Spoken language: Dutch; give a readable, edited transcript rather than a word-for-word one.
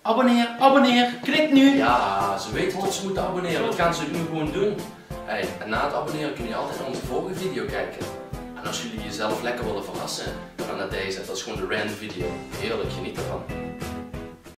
Abonneer, abonneer, klik nu! Ja, ze weten dat ze moeten abonneren, dat gaan ze nu gewoon doen. Hey, en na het abonneren kun je altijd naar onze volgende video kijken. En als jullie jezelf lekker willen verrassen, dan naar deze, dat is gewoon de random video. Heerlijk, geniet ervan.